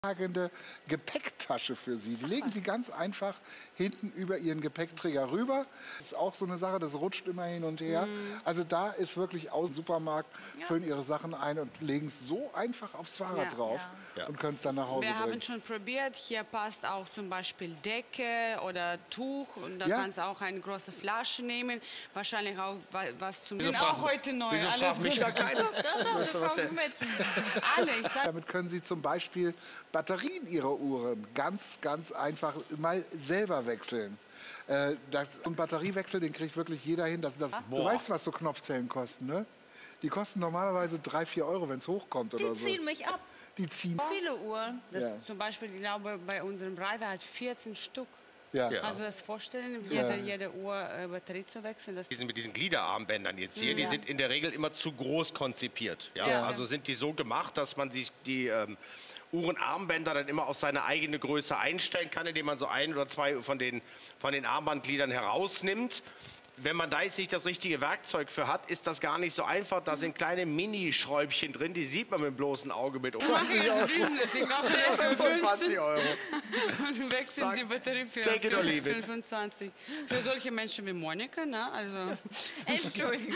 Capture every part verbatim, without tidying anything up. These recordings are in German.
Gepäcktasche für Sie. Die legen Sie ganz einfach hinten über Ihren Gepäckträger rüber. Das ist auch so eine Sache, das rutscht immer hin und her. Mm. Also da ist wirklich aus dem Supermarkt, ja. füllen Ihre Sachen ein und legen es so einfach aufs Fahrrad ja. drauf ja. und können es dann nach Hause Wir bringen. Wir haben schon probiert, hier passt auch zum Beispiel Decke oder Tuch und da ja. kannst du auch eine große Flasche nehmen. Wahrscheinlich auch was zum Wieso auch heute neu. Wieso fragt mich da keiner? Doch, doch, ich mit. Alle, ich sag Damit können Sie zum Beispiel Batterien Ihrer Uhren ganz, ganz einfach mal selber wechseln. Äh, das, und Batteriewechsel, den kriegt wirklich jeder hin. Das, das, du weißt, was so Knopfzellen kosten, ne? Die kosten normalerweise drei, vier Euro, wenn es hochkommt oder so. Die ziehen mich ab. Die ziehen viele Uhren. Das ja. zum Beispiel, ich glaube, bei unserem Driver hat vierzehn Stück. Ja. Also das Vorstellen, jede, ja. jede Uhr äh, Batterie zu wechseln. Das die sind mit diesen Gliederarmbändern jetzt hier, ja. die sind in der Regel immer zu groß konzipiert. Ja? Ja. Also sind die so gemacht, dass man sich die ähm, Uhrenarmbänder dann immer auf seine eigene Größe einstellen kann, indem man so ein oder zwei von den, von den Armbandgliedern herausnimmt. Wenn man da jetzt nicht das richtige Werkzeug für hat, ist das gar nicht so einfach. Da sind kleine Mini-Schräubchen drin, die sieht man mit dem bloßen Auge mit zwanzig Euro. fünfundzwanzig Euro. Und wechseln die Batterie für, für fünfundzwanzig. Für solche Menschen wie Monika, ne? Also Entschuldigung.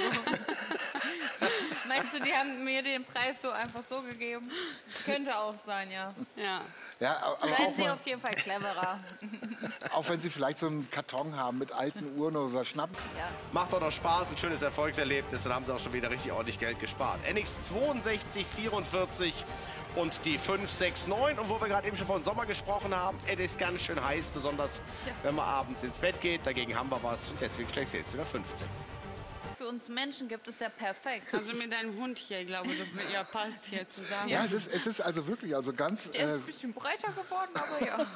Meinst du, die haben mir den Preis so einfach so gegeben? Könnte auch sein, ja. Ja. Ja, aber Seien auch Sie mal, auf jeden Fall cleverer. Auch wenn Sie vielleicht so einen Karton haben mit alten Uhren oder so schnappen. Ja. Macht doch noch Spaß, ein schönes Erfolgserlebnis, dann haben Sie auch schon wieder richtig ordentlich Geld gespart. N X zweiundsechzig vierundvierzig und die fünf sechs neun. Und wo wir gerade eben schon von Sommer gesprochen haben, es ist ganz schön heiß, besonders ja. wenn man abends ins Bett geht. Dagegen haben wir was und deswegen schlägt es jetzt wieder fünfzehn. Für uns Menschen gibt es ja perfekt. Also mit deinem Hund hier, ich glaube, du, ja, passt hier zusammen. Ja, es ist, es ist also wirklich also ganz... Der ist ein bisschen breiter geworden, aber ja.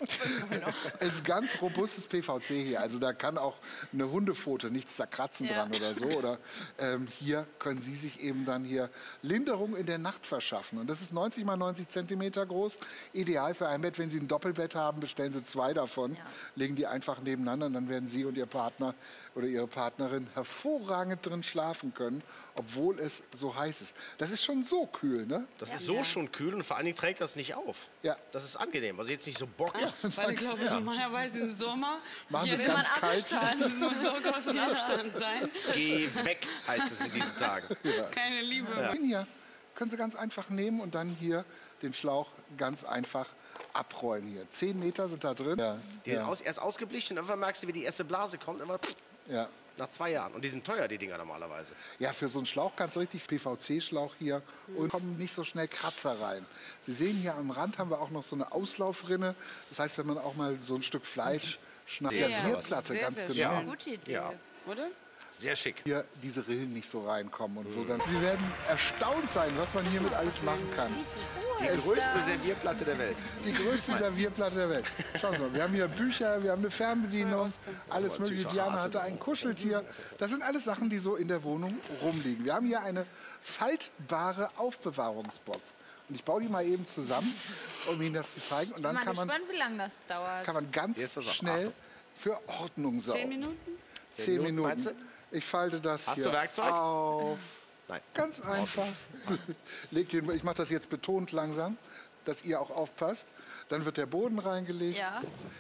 Es ist ganz robustes P V C hier. Also da kann auch eine Hundepfote nichts zerkratzen ja. dran oder so. Oder ähm, hier können Sie sich eben dann hier Linderung in der Nacht verschaffen. Und das ist neunzig mal neunzig Zentimeter groß. Ideal für ein Bett. Wenn Sie ein Doppelbett haben, bestellen Sie zwei davon. Ja. Legen die einfach nebeneinander und dann werden Sie und Ihr Partner oder Ihre Partnerin hervorragend drin schlafen können, obwohl es so heiß ist. Das ist schon so kühl, ne? Das ja. ist so ja. schon kühl und vor allen Dingen trägt das nicht auf. Ja. Das ist angenehm. Also jetzt nicht so bockig. Ja, weil ich glaube, ja. normalerweise im Sommer machen Sie es ganz kalt. Es muss so großen Abstand sein. Geh weg, heißt es in diesen Tagen. Ja. Keine Liebe. Ja. Den hier können Sie ganz einfach nehmen und dann hier den Schlauch ganz einfach abrollen hier. Zehn Meter sind da drin. Ja. Die ja. aus, erst ausgeblichen und irgendwann merkst du, wie die erste Blase kommt. Immer ja. nach zwei Jahren. Und die sind teuer, die Dinger normalerweise. Ja, für so einen Schlauch ganz richtig P V C-Schlauch hier mhm. und kommen nicht so schnell Kratzer rein. Sie sehen hier am Rand haben wir auch noch so eine Auslaufrinne. Das heißt, wenn man auch mal so ein Stück Fleisch schneidet. Ja, Servierplatte, sehr, ganz sehr genau. Ja. Gute Idee. Ja. Oder? Sehr schick. Hier diese Rillen nicht so reinkommen und so. Dann, Sie werden erstaunt sein, was man hiermit alles machen kann. Die größte Servierplatte der Welt. Die größte Servierplatte der Welt. Schauen Sie mal, wir haben hier Bücher, wir haben eine Fernbedienung, alles mögliche. Diana hatte ein Kuscheltier. Das sind alles Sachen, die so in der Wohnung rumliegen. Wir haben hier eine faltbare Aufbewahrungsbox. Und ich baue die mal eben zusammen, um Ihnen das zu zeigen. Und dann ich bin kann man, gespannt, wie lange das dauert. kann man ganz schnell für Ordnung sorgen. Zehn Minuten? Zehn Minuten. Ich falte das Hast hier du Werkzeug? auf. Nein. Ganz einfach. Legt den, ich mache das jetzt betont langsam, dass ihr auch aufpasst. Dann wird der Boden reingelegt. Ja.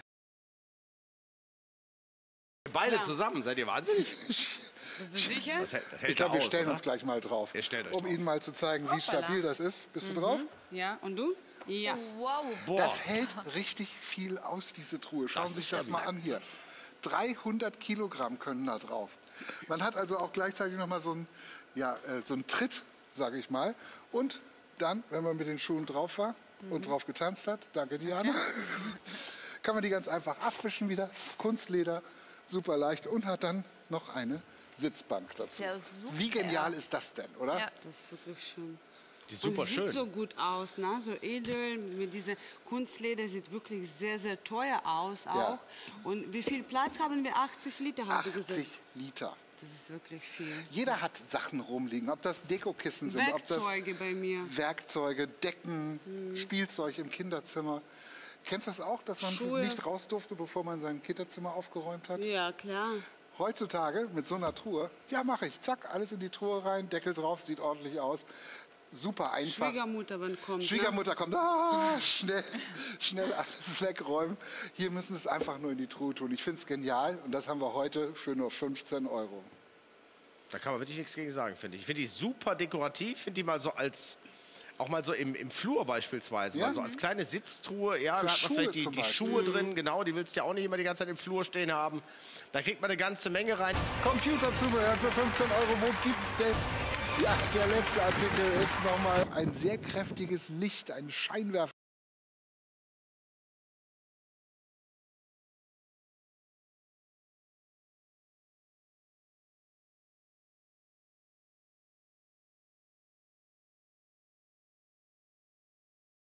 Beide Klar. zusammen, seid ihr wahnsinnig? Bist du sicher? Das, hält- das hält Ich glaube, wir aus, stellen oder? uns gleich mal drauf, Ihr stellt euch um drauf. Ihnen mal zu zeigen, wie Hoppala. stabil das ist. Bist du drauf? Ja, und du? Ja. Wow. Boah. Das hält richtig viel aus, diese Truhe. Schauen Das Sie sich ist das mal an hier. dreihundert Kilogramm können da drauf. Man hat also auch gleichzeitig noch mal so einen, ja, äh, so einen Tritt, sage ich mal. Und dann, wenn man mit den Schuhen drauf war und drauf getanzt hat, danke Diana, kann man die ganz einfach abwischen wieder. Kunstleder, super leicht und hat dann noch eine Sitzbank dazu. Ja, super. Wie genial ist das denn, oder? Ja. Das ist wirklich schön. Die ist super und sieht schön. so gut aus, ne? So edel, mit dieser Kunstleder sieht wirklich sehr, sehr teuer aus auch. Ja. Und wie viel Platz haben wir? achtzig Liter, haben Sie gesagt. achtzig Liter. Das ist wirklich viel. Jeder hat Sachen rumliegen, ob das Dekokissen sind, ob das Werkzeuge bei mir. Werkzeuge, Decken, Spielzeug im Kinderzimmer. Kennst du das auch, dass man Schuhe. nicht raus durfte, bevor man sein Kinderzimmer aufgeräumt hat? Ja, klar. Heutzutage mit so einer Truhe, ja mache ich, zack, alles in die Truhe rein, Deckel drauf, sieht ordentlich aus. super einfach. Schwiegermutter, wenn kommt. Schwiegermutter ne? kommt, ah, schnell, schnell alles wegräumen. Hier müssen es einfach nur in die Truhe tun. Ich finde es genial und das haben wir heute für nur fünfzehn Euro. Da kann man wirklich nichts gegen sagen, finde ich. Ich finde die super dekorativ, finde die mal so als, auch mal so im, im Flur beispielsweise, Ja. mal so als kleine Sitztruhe. Ja, Für da hat man Schuhe vielleicht die, zum die Beispiel. Schuhe drin, genau, die willst du ja auch nicht immer die ganze Zeit im Flur stehen haben. Da kriegt man eine ganze Menge rein. Computerzubehör für fünfzehn Euro, wo gibt's denn? Ja, der letzte Artikel ist nochmal ein sehr kräftiges Licht, ein Scheinwerfer.